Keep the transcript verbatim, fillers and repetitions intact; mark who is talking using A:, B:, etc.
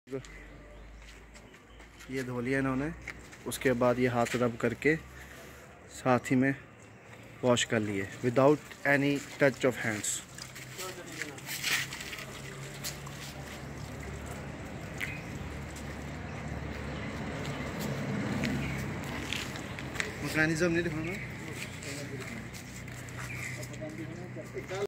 A: ये धो लिया इन्होंने, उसके बाद ये हाथ रब करके साथ ही में वॉश कर लिए without any touch of hands. Mechanism नहीं दिखाना।